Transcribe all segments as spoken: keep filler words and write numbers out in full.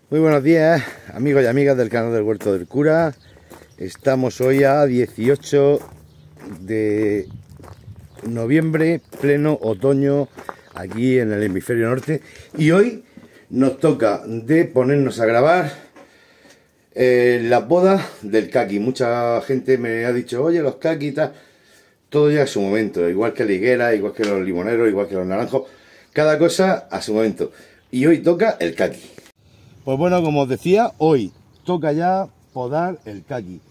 Muy buenos días, amigos y amigas del canal del Huerto del Cura. Estamos hoy a dieciocho de noviembre, pleno otoño, aquí en el hemisferio norte. Y hoy nos toca de ponernos a grabar eh, la poda del caqui. Mucha gente me ha dicho, oye, los caqui y tal. Todo llega a su momento, igual que la higuera, igual que los limoneros, igual que los naranjos. Cada cosa a su momento. Y hoy toca el caqui. Pues bueno, como os decía, hoy toca ya podar el caqui.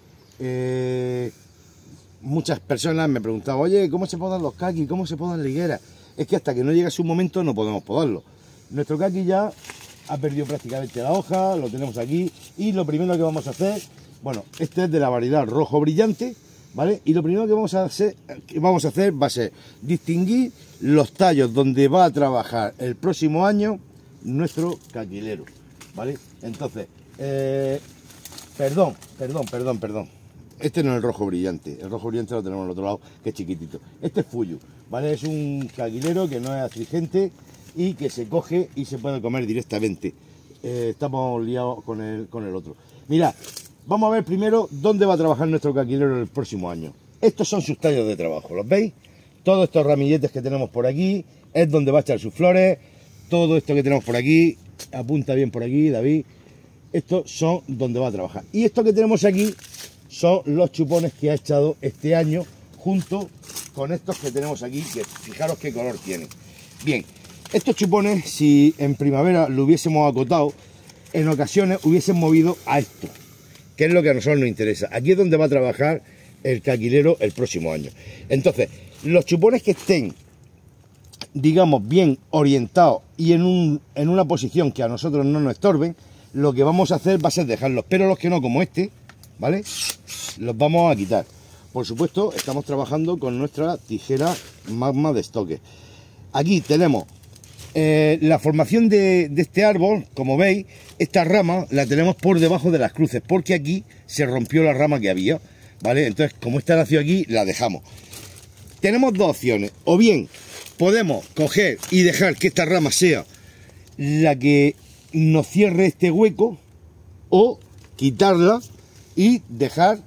Eh, muchas personas me preguntaban, oye, ¿cómo se podan los caqui? ¿Cómo se podan la higuera? Es que hasta que no llegue su momento no podemos podarlo. Nuestro caqui ya ha perdido prácticamente la hoja, lo tenemos aquí. Y lo primero que vamos a hacer, bueno, este es de la variedad rojo brillante, ¿vale? Y lo primero que vamos a hacer, que vamos a hacer va a ser distinguir los tallos donde va a trabajar el próximo año nuestro caquilero. ¿Vale? Entonces, eh, perdón, perdón, perdón, perdón. Este no es el rojo brillante. El rojo brillante lo tenemos al otro lado, que es chiquitito. Este es Fuyu, ¿vale? Es un caquilero que no es astringente y que se coge y se puede comer directamente. Eh, estamos liados con el, con el otro. Mirad, vamos a ver primero dónde va a trabajar nuestro caquilero el próximo año. Estos son sus tallos de trabajo, ¿los veis? Todos estos ramilletes que tenemos por aquí es donde va a echar sus flores. Todo esto que tenemos por aquí, apunta bien por aquí, David. Estos son donde va a trabajar. Y esto que tenemos aquí son los chupones que ha echado este año, junto con estos que tenemos aquí, que fijaros qué color tienen. Bien, estos chupones, si en primavera lo hubiésemos acotado, en ocasiones hubiesen movido a esto, que es lo que a nosotros nos interesa. Aquí es donde va a trabajar el caquilero el próximo año. Entonces, los chupones que estén, digamos, bien orientados y en, un, en una posición que a nosotros no nos estorben, lo que vamos a hacer va a ser dejarlos, pero los que no, como este, ¿vale? Los vamos a quitar. Por supuesto, estamos trabajando con nuestra tijera magma de estoque. Aquí tenemos eh, la formación de, de este árbol, como veis, esta rama la tenemos por debajo de las cruces, porque aquí se rompió la rama que había, ¿vale? Entonces, como esta nació aquí, la dejamos. Tenemos dos opciones, o bien podemos coger y dejar que esta rama sea la que nos cierre este hueco, o quitarla y dejar...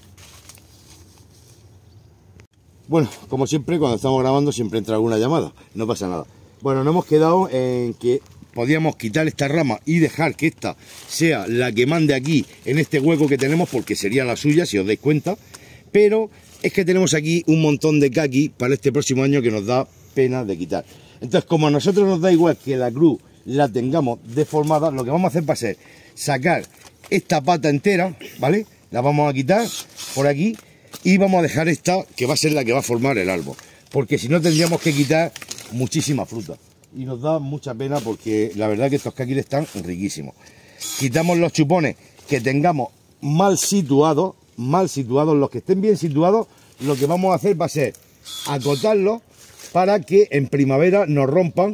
Bueno, como siempre, cuando estamos grabando siempre entra alguna llamada, no pasa nada. Bueno, nos hemos quedado en que podíamos quitar esta rama y dejar que esta sea la que mande aquí en este hueco que tenemos, porque sería la suya, si os dais cuenta, pero es que tenemos aquí un montón de caqui para este próximo año que nos da pena de quitar. Entonces, como a nosotros nos da igual que la cruz la tengamos deformada, lo que vamos a hacer va a ser sacar esta pata entera, ¿vale? La vamos a quitar por aquí y vamos a dejar esta, que va a ser la que va a formar el árbol, porque si no tendríamos que quitar muchísima fruta y nos da mucha pena, porque la verdad que estos caquis están riquísimos. Quitamos los chupones que tengamos mal situados, mal situados, los que estén bien situados, lo que vamos a hacer va a ser acotarlos para que en primavera nos rompan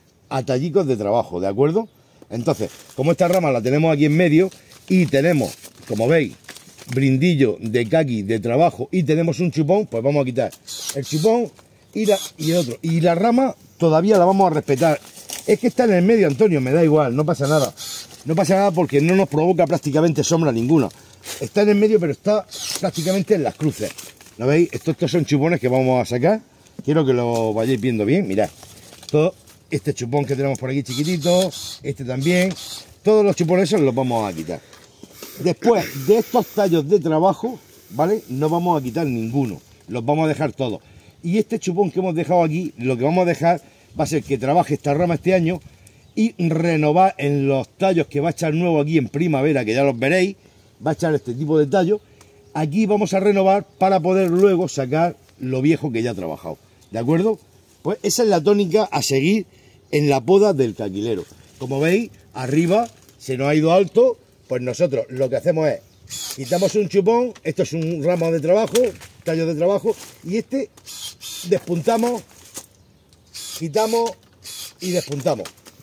a tallicos de trabajo, ¿de acuerdo? Entonces, como esta rama la tenemos aquí en medio y tenemos, como veis, brindillo de caqui de trabajo y tenemos un chupón, pues vamos a quitar el chupón y, la, y el otro. Y la rama todavía la vamos a respetar. Es que está en el medio, Antonio, me da igual, no pasa nada. No pasa nada porque no nos provoca prácticamente sombra ninguna. Está en el medio, pero está prácticamente en las cruces. ¿Lo veis? Estos, estos son chupones que vamos a sacar. Quiero que lo vayáis viendo bien. Mirad, todo este chupón que tenemos por aquí chiquitito, este también, todos los chupones esos los vamos a quitar. Después de estos tallos de trabajo, ¿vale? No vamos a quitar ninguno, los vamos a dejar todos. Y este chupón que hemos dejado aquí, lo que vamos a dejar va a ser que trabaje esta rama este año y renovar en los tallos que va a echar nuevo aquí en primavera, que ya los veréis, va a echar este tipo de tallo. Aquí vamos a renovar para poder luego sacar lo viejo que ya ha trabajado, ¿de acuerdo? Pues esa es la tónica a seguir en la poda del caquilero. Como veis, arriba se nos ha ido alto, pues nosotros lo que hacemos es, quitamos un chupón, esto es un ramo de trabajo, tallo de trabajo, y este despuntamos, quitamos y despuntamos.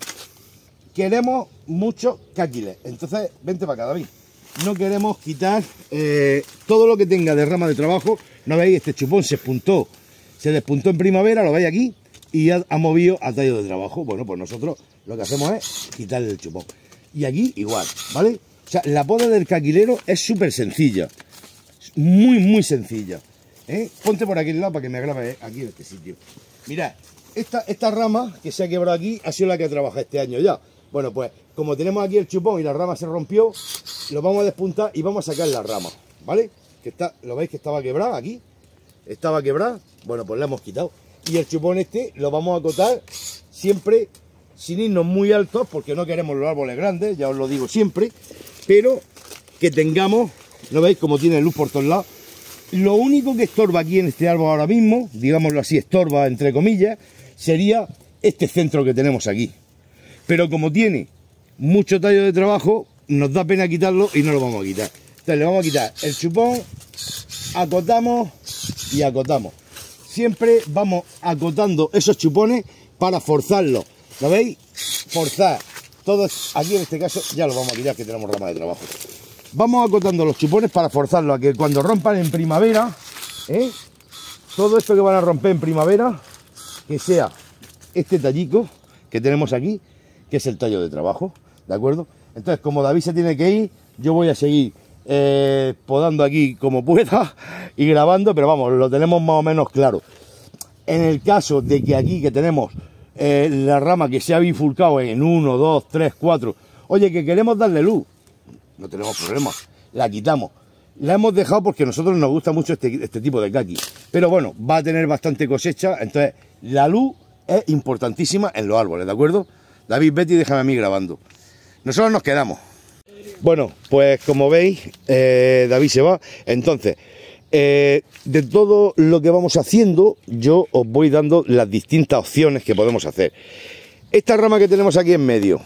Queremos muchos caquiles, entonces vente para acá, David. No queremos quitar eh, todo lo que tenga de rama de trabajo. ¿No veis? Este chupón se despuntó, se despuntó en primavera, lo veis aquí, y ha, ha movido a tallo de trabajo. Bueno, pues nosotros lo que hacemos es quitarle el chupón. Y aquí igual, ¿vale? O sea, la poda del caquilero es súper sencilla. Muy, muy sencilla. ¿Eh? Ponte por aquí al lado para que me grabe, ¿eh? Aquí en este sitio. Mirad, esta, esta rama que se ha quebrado aquí ha sido la que he trabajado este año ya. Bueno, pues como tenemos aquí el chupón y la rama se rompió, lo vamos a despuntar y vamos a sacar la rama, ¿vale? Que está, ¿lo veis que estaba quebrada aquí? Estaba quebrada, bueno, pues la hemos quitado. Y el chupón este lo vamos a cortar siempre sin irnos muy altos, porque no queremos los árboles grandes, ya os lo digo siempre, pero que tengamos, ¿no veis cómo tiene luz por todos lados? Lo único que estorba aquí en este árbol ahora mismo, digámoslo así, estorba entre comillas, sería este centro que tenemos aquí. Pero como tiene mucho tallo de trabajo, nos da pena quitarlo y no lo vamos a quitar. Entonces le vamos a quitar el chupón, acotamos y acotamos. Siempre vamos acotando esos chupones para forzarlos. ¿Lo veis? Forzar. Todos aquí en este caso ya lo vamos a quitar, que tenemos rama de trabajo. Vamos acotando los chupones para forzarlos a que cuando rompan en primavera, ¿eh? Todo esto que van a romper en primavera, que sea este tallico que tenemos aquí, que es el tallo de trabajo, ¿de acuerdo? Entonces, como David se tiene que ir, yo voy a seguir eh, podando aquí como pueda y grabando, pero vamos, lo tenemos más o menos claro. En el caso de que aquí que tenemos eh, la rama que se ha bifurcado en uno, dos, tres, cuatro, oye, que queremos darle luz, no tenemos problema, la quitamos. La hemos dejado porque a nosotros nos gusta mucho este, este tipo de caqui, pero bueno, va a tener bastante cosecha, entonces la luz es importantísima en los árboles, ¿de acuerdo? David, Betty, déjame a mí grabando. Nosotros nos quedamos. Bueno, pues como veis, eh, David se va. Entonces, eh, de todo lo que vamos haciendo, yo os voy dando las distintas opciones que podemos hacer. Esta rama que tenemos aquí en medio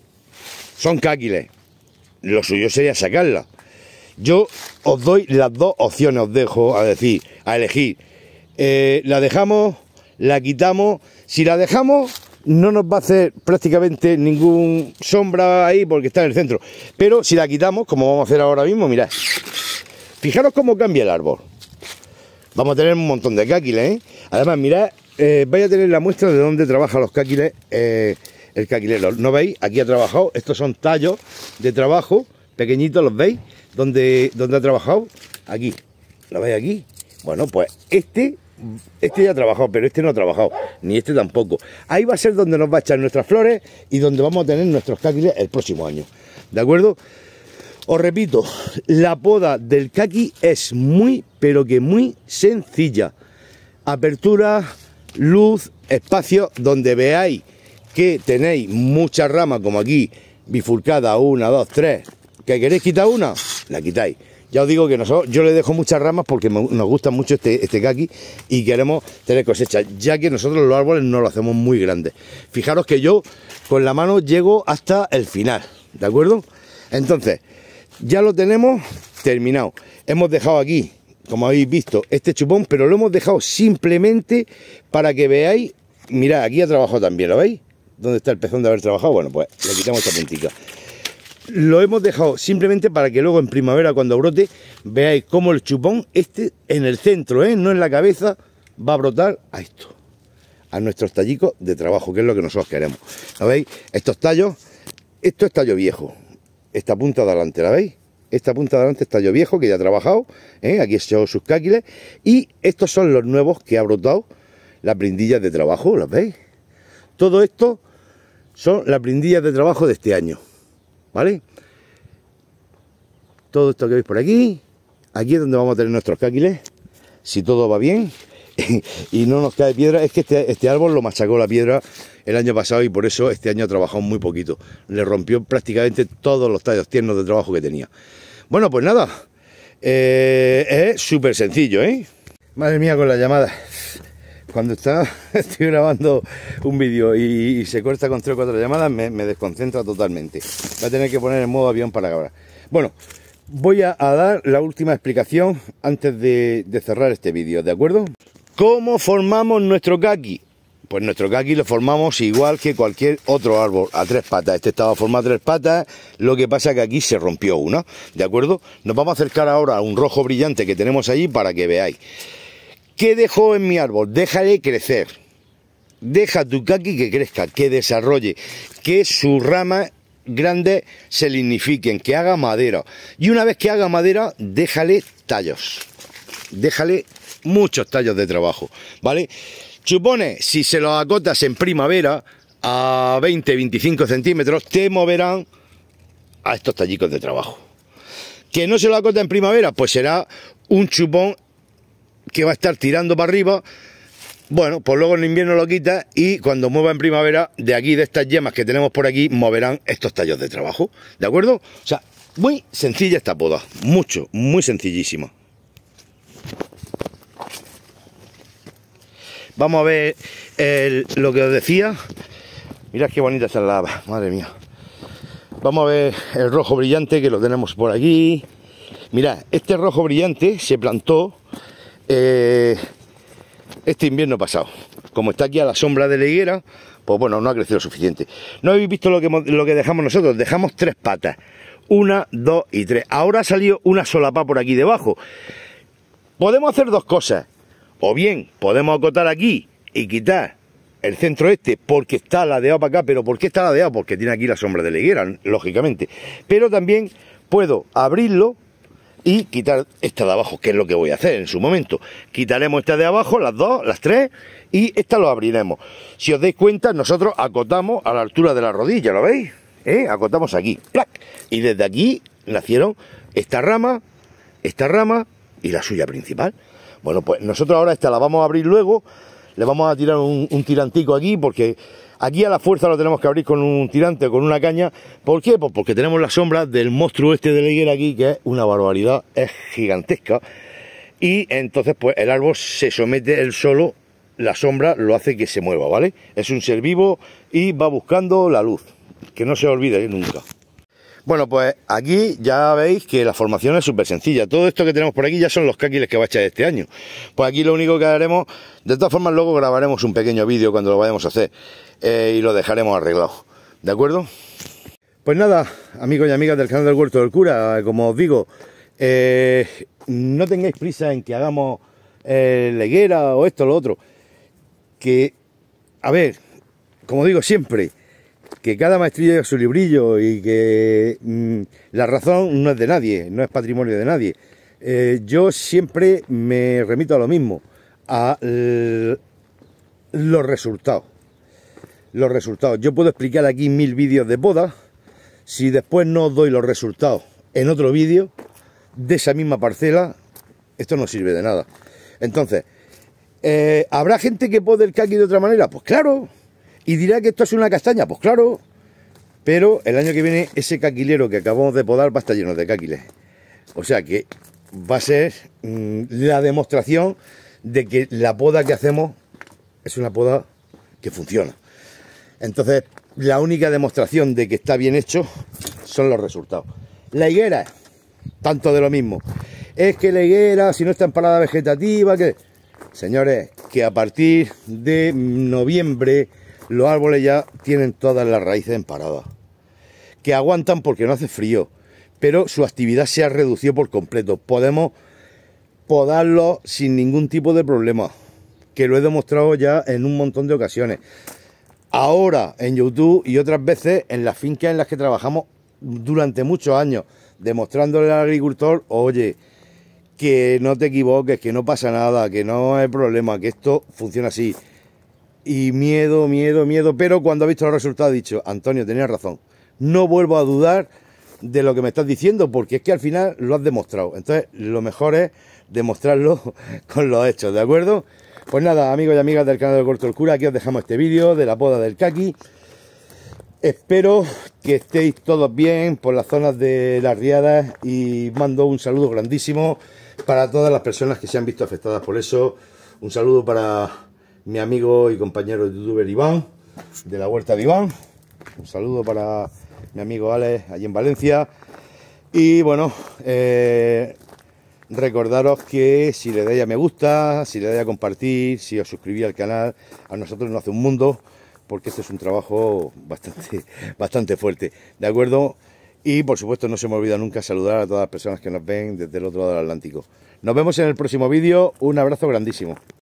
son cáquiles. Lo suyo sería sacarla. Yo os doy las dos opciones, os dejo a decir, a elegir. Eh, la dejamos, la quitamos. Si la dejamos, no nos va a hacer prácticamente ningún sombra ahí porque está en el centro. Pero si la quitamos, como vamos a hacer ahora mismo, mirad. Fijaros cómo cambia el árbol. Vamos a tener un montón de cáquiles, ¿eh? Además, mirad, eh, vais a tener la muestra de dónde trabajan los cáquiles, eh, el caquilero. ¿No veis? Aquí ha trabajado. Estos son tallos de trabajo, pequeñitos, ¿los veis? ¿Dónde, dónde ha trabajado? Aquí. ¿Lo veis aquí? Bueno, pues este... Este ya ha trabajado, pero este no ha trabajado, ni este tampoco. Ahí va a ser donde nos va a echar nuestras flores y donde vamos a tener nuestros cáquiles el próximo año. ¿De acuerdo? Os repito, la poda del caqui es muy, pero que muy sencilla. Apertura, luz, espacio, donde veáis que tenéis muchas ramas, como aquí, bifurcada, una, dos, tres. ¿Que queréis quitar una? La quitáis. Ya os digo que nosotros, yo le dejo muchas ramas porque me, nos gusta mucho este, este caqui y queremos tener cosecha, ya que nosotros los árboles no lo hacemos muy grandes. Fijaros que yo con la mano llego hasta el final, ¿de acuerdo? Entonces, ya lo tenemos terminado. Hemos dejado aquí, como habéis visto, este chupón, pero lo hemos dejado simplemente para que veáis. Mirad, aquí ha trabajado también, ¿lo veis? ¿Dónde está el pezón de haber trabajado? Bueno, pues le quitamos esta puntita. Lo hemos dejado simplemente para que luego en primavera, cuando brote, veáis cómo el chupón este en el centro, ¿eh? No en la cabeza, va a brotar a esto, a nuestros tallicos de trabajo, que es lo que nosotros queremos. ¿Lo veis? Estos tallos, esto es tallo viejo, esta punta de adelante, ¿la veis? Esta punta de adelante es tallo viejo, que ya ha trabajado, ¿eh? Aquí he echado sus cáquiles, y estos son los nuevos que ha brotado las brindillas de trabajo, ¿las veis? Todo esto son las brindillas de trabajo de este año. ¿Vale? Todo esto que veis por aquí, aquí es donde vamos a tener nuestros cáquiles, si todo va bien y no nos cae piedra. Es que este, este árbol lo machacó la piedra el año pasado y por eso este año ha trabajado muy poquito. Le rompió prácticamente todos los tallos tiernos de trabajo que tenía. Bueno, pues nada, eh, es súper sencillo, ¿eh? Madre mía con la llamada. Cuando está, estoy grabando un vídeo y, y se corta con tres o cuatro llamadas, me, me desconcentra totalmente. Voy a tener que poner en modo avión para grabar. Bueno, voy a, a dar la última explicación antes de, de cerrar este vídeo, ¿de acuerdo? ¿Cómo formamos nuestro caqui? Pues nuestro caqui lo formamos igual que cualquier otro árbol, a tres patas. Este estaba formado a tres patas, lo que pasa es que aquí se rompió una, ¿de acuerdo? Nos vamos a acercar ahora a un rojo brillante que tenemos allí para que veáis. ¿Qué dejo en mi árbol? Déjale crecer. Deja tu caqui que crezca, que desarrolle, que su rama grandes se lignifiquen, que haga madera. Y una vez que haga madera, déjale tallos. Déjale muchos tallos de trabajo, ¿vale? Supone, si se los acotas en primavera a veinte a veinticinco centímetros, te moverán a estos tallicos de trabajo. Que no se lo acota en primavera, pues será un chupón que va a estar tirando para arriba. Bueno, pues luego en invierno lo quita y cuando mueva en primavera, de aquí, de estas yemas que tenemos por aquí, moverán estos tallos de trabajo, ¿de acuerdo? O sea, muy sencilla esta poda, mucho, muy sencillísima. Vamos a ver el, lo que os decía. Mirad qué bonita está la lava, madre mía. Vamos a ver el rojo brillante, que lo tenemos por aquí. Mirad, este rojo brillante se plantó eh, este invierno pasado. Como está aquí a la sombra de la higuera, pues bueno, no ha crecido lo suficiente. ¿No habéis visto lo que, lo que dejamos nosotros? Dejamos tres patas. Una, dos y tres. Ahora ha salido una solapa por aquí debajo. Podemos hacer dos cosas. O bien podemos acotar aquí y quitar el centro este porque está ladeado para acá. ¿Pero por qué está ladeado? Porque tiene aquí la sombra de la higuera, lógicamente. Pero también puedo abrirlo y quitar esta de abajo, que es lo que voy a hacer en su momento. Quitaremos esta de abajo, las dos, las tres, y esta lo abriremos. Si os dais cuenta, nosotros acotamos a la altura de la rodilla, ¿lo veis? ¿Eh? Acotamos aquí, ¡plac! Y desde aquí nacieron esta rama, esta rama y la suya principal. Bueno, pues nosotros ahora esta la vamos a abrir luego, le vamos a tirar un, un tirantico aquí, porque aquí a la fuerza lo tenemos que abrir con un tirante o con una caña. ¿Por qué? Pues porque tenemos la sombra del monstruo este de la higuera aquí, que es una barbaridad, es gigantesca. Y entonces pues el árbol se somete él solo, la sombra lo hace que se mueva, ¿vale? Es un ser vivo y va buscando la luz, que no se olvide nunca. Bueno, pues aquí ya veis que la formación es súper sencilla. Todo esto que tenemos por aquí ya son los cáquiles que va a echar este año. Pues aquí lo único que haremos, de todas formas luego grabaremos un pequeño vídeo cuando lo vayamos a hacer eh, y lo dejaremos arreglado, ¿de acuerdo? Pues nada, amigos y amigas del canal del Huerto del Cura, como os digo, eh, no tengáis prisa en que hagamos eh, la higuera o esto o lo otro. Que, a ver, como digo siempre, que cada maestrillo lleva su librillo y que mmm, la razón no es de nadie, no es patrimonio de nadie. Eh, yo siempre me remito a lo mismo, a los resultados. Los resultados. Yo puedo explicar aquí mil vídeos de poda, si después no os doy los resultados en otro vídeo de esa misma parcela, esto no sirve de nada. Entonces, eh, ¿habrá gente que pode el caqui de otra manera? Pues claro. ¿Y dirá que esto es una castaña? Pues claro, pero el año que viene ese caquilero que acabamos de podar va a estar lleno de caquiles. O sea que va a ser mmm, la demostración de que la poda que hacemos es una poda que funciona. Entonces, la única demostración de que está bien hecho son los resultados. La higuera, tanto de lo mismo. Es que la higuera, si no está en parada vegetativa, que... Señores, que a partir de noviembre los árboles ya tienen todas las raíces en parada, que aguantan porque no hace frío, pero su actividad se ha reducido por completo. Podemos podarlos sin ningún tipo de problema, que lo he demostrado ya en un montón de ocasiones. Ahora en YouTube y otras veces en las fincas en las que trabajamos durante muchos años, demostrándole al agricultor, oye, que no te equivoques, que no pasa nada, que no hay problema, que esto funciona así. Y miedo, miedo, miedo, pero cuando ha visto los resultados ha dicho, Antonio, tenías razón, no vuelvo a dudar de lo que me estás diciendo, porque es que al final lo has demostrado. Entonces lo mejor es demostrarlo con los hechos, ¿de acuerdo? Pues nada, amigos y amigas del canal del Huerto del Cura, aquí os dejamos este vídeo de la poda del caqui. Espero que estéis todos bien por las zonas de las riadas y mando un saludo grandísimo para todas las personas que se han visto afectadas por eso. Un saludo para mi amigo y compañero youtuber Iván, de la Huerta de Iván. Un saludo para mi amigo Alex, allí en Valencia. Y bueno, eh, recordaros que si le dais a me gusta, si le dais a compartir, si os suscribís al canal, a nosotros nos hace un mundo, porque este es un trabajo bastante, bastante fuerte, ¿de acuerdo? Y por supuesto no se me olvida nunca saludar a todas las personas que nos ven desde el otro lado del Atlántico. Nos vemos en el próximo vídeo, un abrazo grandísimo.